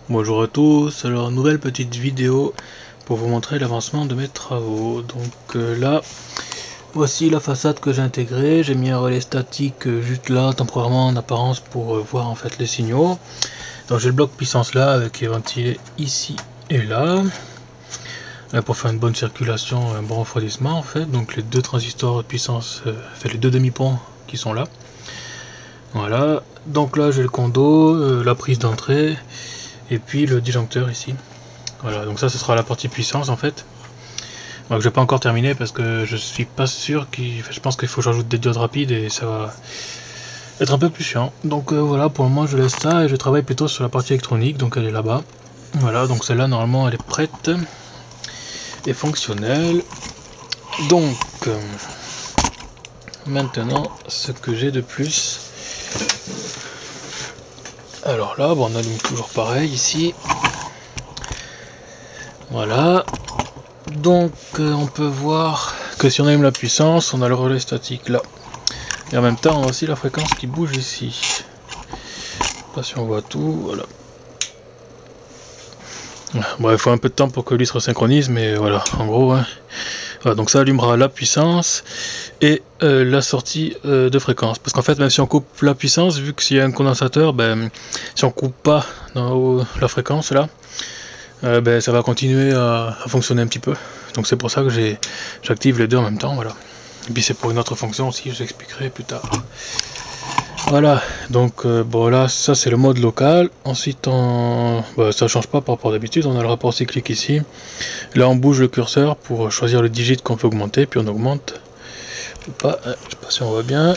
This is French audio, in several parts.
Bonjour à tous, alors nouvelle petite vidéo pour vous montrer l'avancement de mes travaux. Donc là, voici la façade que j'ai intégrée. J'ai mis un relais statique juste là, temporairement en apparence pour voir en fait les signaux. Donc j'ai le bloc puissance là avec les ventilés ici et là. Pour faire une bonne circulation, un bon refroidissement en fait. Donc les deux transistors de puissance, les deux demi-ponts qui sont là. Voilà, donc là j'ai le condo, la prise d'entrée et puis le disjoncteur ici. Voilà, donc ça ce sera la partie puissance en fait. Donc je vais pas encore terminer parce que je suis pas sûr je pense qu'il faut que j'ajoute des diodes rapides et ça va être un peu plus chiant. Donc voilà, pour le moment je laisse ça et je travaille plutôt sur la partie électronique, donc elle est là-bas. Voilà, donc celle-là normalement elle est prête et fonctionnelle. Donc maintenant ce que j'ai de plus. Alors là, bon, on allume toujours pareil ici. Voilà. Donc on peut voir que si on allume la puissance, on a le relais statique là. Et en même temps, on a aussi la fréquence qui bouge ici. Je sais pas si on voit tout, voilà. Bon, il faut un peu de temps pour que lui se resynchronise, mais voilà, en gros. Hein. Voilà, donc ça allumera la puissance et la sortie de fréquence. Parce qu'en fait, même si on coupe la puissance, vu que s'il y a un condensateur, ben, si on coupe pas dans la fréquence là, ben, ça va continuer à fonctionner un petit peu. Donc c'est pour ça que j'active les deux en même temps, voilà. Et puis c'est pour une autre fonction aussi, je vous expliquerai plus tard. Voilà, donc bon là, ça c'est le mode local. Ensuite, ça change pas par rapport à d'habitude, on a le rapport cyclique ici. Là on bouge le curseur pour choisir le digit qu'on peut augmenter, puis on augmente. Je sais pas si on voit bien.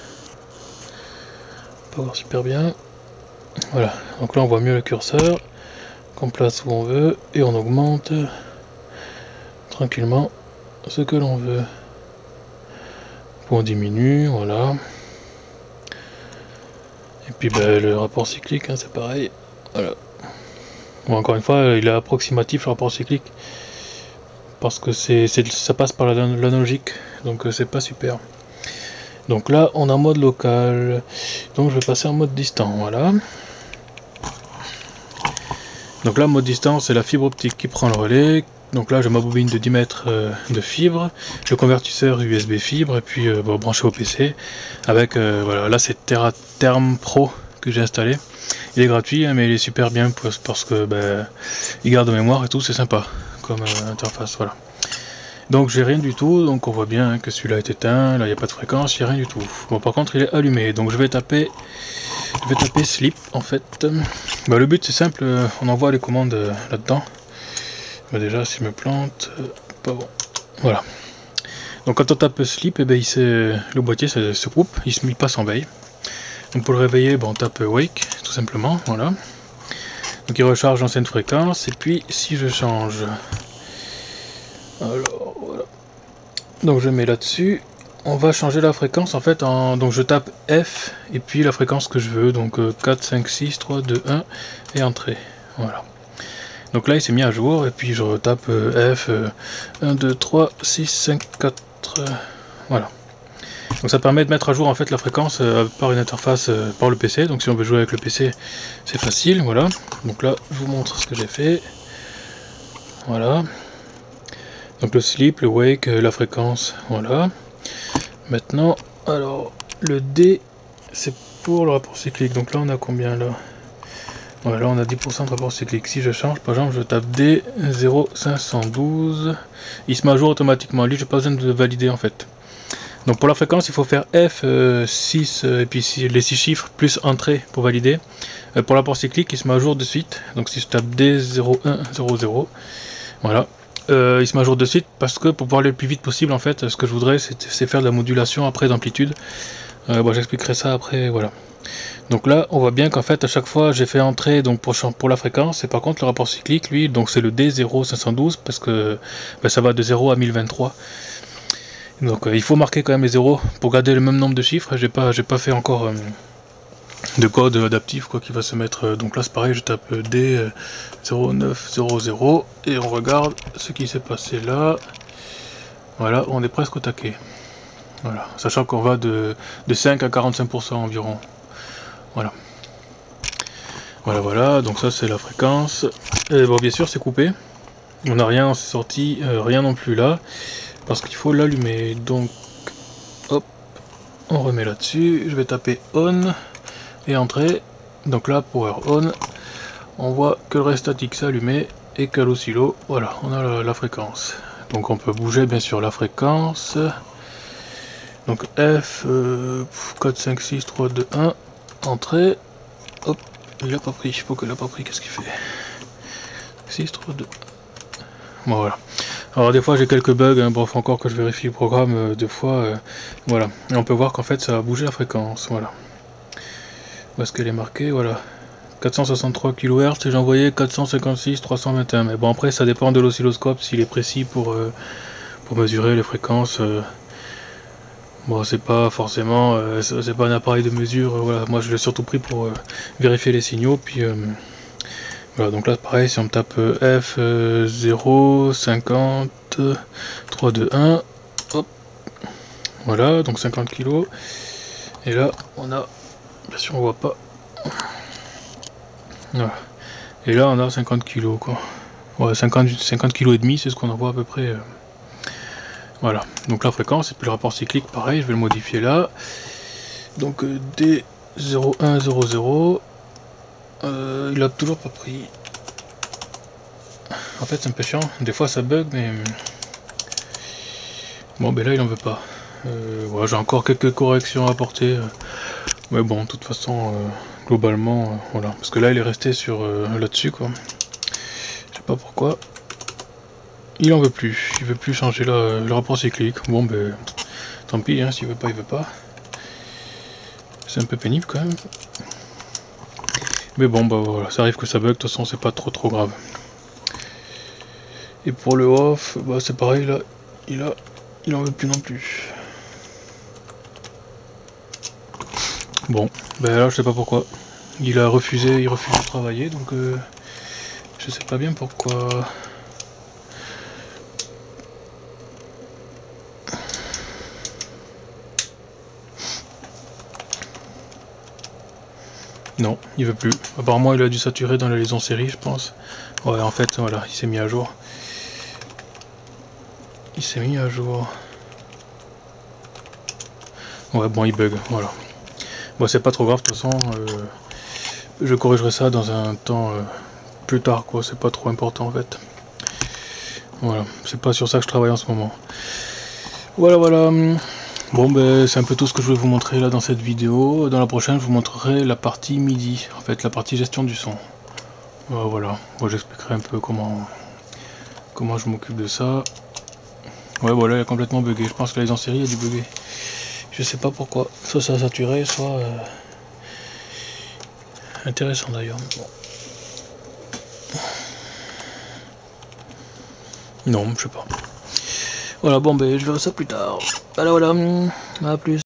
Pas voir super bien. Voilà, donc là on voit mieux le curseur, qu'on place où on veut, et on augmente tranquillement ce que l'on veut. On diminue, voilà. Et puis ben, le rapport cyclique, hein, c'est pareil. Voilà. Bon, encore une fois, il est approximatif le rapport cyclique. Parce que ça passe par l'analogique. Donc c'est pas super. Donc là, on a mode local. Donc je vais passer en mode distant, voilà. Donc là, mode distant, c'est la fibre optique qui prend le relais. Donc là, j'ai ma bobine de 10 mètres de fibre, le convertisseur USB fibre, et puis branché au PC. Avec, voilà, là c'est TerraTherm Pro que j'ai installé. Il est gratuit, hein, mais il est super bien parce que il garde mémoire et tout, c'est sympa comme interface, voilà. Donc j'ai rien du tout, donc on voit bien hein, que celui-là est éteint, là il n'y a pas de fréquence, il n'y a rien du tout. Bon, par contre il est allumé, donc je vais taper sleep en fait. Le but c'est simple, on envoie les commandes là-dedans. Déjà si je me plante, pas bon. Voilà. Donc quand on tape sleep, le boîtier se coupe, il passe en veille. Donc pour le réveiller, on tape wake, tout simplement, voilà. Donc il recharge l'ancienne fréquence, et puis si je change, alors voilà. Donc je mets là-dessus, on va changer la fréquence en fait, donc je tape F, et puis la fréquence que je veux, donc 4, 5, 6, 3, 2, 1, et entrée, voilà. Donc là il s'est mis à jour, et puis je retape F, 1, 2, 3, 6, 5, 4, voilà. Donc ça permet de mettre à jour en fait la fréquence par une interface par le PC. Donc si on veut jouer avec le PC, c'est facile, voilà. Donc là, je vous montre ce que j'ai fait. Voilà. Donc le sleep, le wake, la fréquence, voilà. Maintenant, alors le D, c'est pour le rapport cyclique. Donc là, on a combien là? Voilà, on a 10% de rapport cyclique. Si je change, par exemple, je tape D 0512, il se met à jour automatiquement. Lui, j'ai pas besoin de valider en fait. Donc pour la fréquence, il faut faire F6 et puis les 6 chiffres plus entrée pour valider. Pour l'apport cyclique, il se met à jour de suite. Donc si je tape D0100, voilà, il se met à jour de suite parce que pour pouvoir aller le plus vite possible, en fait, ce que je voudrais, c'est faire de la modulation après d'amplitude. J'expliquerai ça après, voilà. Donc là, on voit bien qu'en fait, à chaque fois, j'ai fait entrer donc pour la fréquence, et par contre, le rapport cyclique, lui, donc c'est le D0512 parce que ça va de 0 à 1023. Donc il faut marquer quand même les zéros pour garder le même nombre de chiffres. J'ai pas fait encore de code adaptif quoi qui va se mettre. Donc là c'est pareil, je tape D0900 et on regarde ce qui s'est passé là. Voilà, on est presque au taquet. Voilà, sachant qu'on va de 5 à 45% environ. Voilà. Voilà, voilà, donc ça c'est la fréquence. Et bon, bien sûr c'est coupé. On n'a rien en sortie, rien non plus là. Parce qu'il faut l'allumer. Donc, hop, on remet là-dessus. Je vais taper on et entrée. Donc là, power on. On voit que le reste statique s'est allumé et qu'à l'oscillo, voilà, on a la fréquence. Donc on peut bouger bien sûr la fréquence. Donc F, 4, 5, 6, 3, 2, 1, entrée. Hop, il a pas pris, pourquoi il a pas pris, qu'est-ce qu'il fait? 6, 3, 2. Bon, voilà. Alors des fois j'ai quelques bugs, hein, bon, faut encore que je vérifie le programme deux fois. Voilà. Et on peut voir qu'en fait ça a bougé la fréquence, voilà. Où est-ce qu'elle est marquée? Voilà. 463 kHz et j'ai envoyé 456 321. Mais bon, après ça dépend de l'oscilloscope s'il est précis pour mesurer les fréquences. Bon, c'est pas forcément, c'est pas un appareil de mesure. Voilà, moi je l'ai surtout pris pour vérifier les signaux. Puis voilà, donc là pareil, si on tape F 0 50 3 2 1, hop, voilà, donc 50 kg. Et là on a, bien sûr on voit pas. Voilà. Et là on a 50 kg quoi. Ouais, 50 kg et demi, c'est ce qu'on en voit à peu près. Voilà, donc la fréquence et puis le rapport cyclique pareil, je vais le modifier là. Donc D0100, il a toujours pas pris. En fait c'est un peu chiant, des fois ça bug mais bon ben là il en veut pas. Voilà, j'ai encore quelques corrections à apporter, mais bon de toute façon globalement voilà, parce que là il est resté sur là-dessus quoi. Je sais pas pourquoi. Il en veut plus, il veut plus changer le rapport cyclique. Bon ben tant pis, hein, s'il veut pas, il veut pas. C'est un peu pénible quand même. Mais bon bah voilà, ça arrive que ça bug, de toute façon c'est pas trop grave. Et pour le off, bah c'est pareil là, il en veut plus non plus. Bon, ben là je sais pas pourquoi. Il refuse de travailler, donc je sais pas bien pourquoi. Non, il veut plus. Apparemment il a dû saturer dans la liaison série, je pense. Ouais, en fait, voilà, il s'est mis à jour. Il s'est mis à jour. Ouais, bon, il bug, voilà. Bon, c'est pas trop grave, de toute façon. Je corrigerai ça dans un temps plus tard, quoi. C'est pas trop important, en fait. Voilà, c'est pas sur ça que je travaille en ce moment. Voilà, voilà. Bon, ben, c'est un peu tout ce que je voulais vous montrer là dans cette vidéo. Dans la prochaine, je vous montrerai la partie MIDI, en fait, la partie gestion du son. Voilà, moi j'expliquerai un peu comment je m'occupe de ça. Ouais, voilà, il a complètement bugué. Je pense que les en série a dû bugger. Je sais pas pourquoi. Soit ça a saturé, soit intéressant d'ailleurs. Bon. Non, je sais pas. Voilà, bon, ben je verrai ça plus tard. Voilà, voilà. À plus.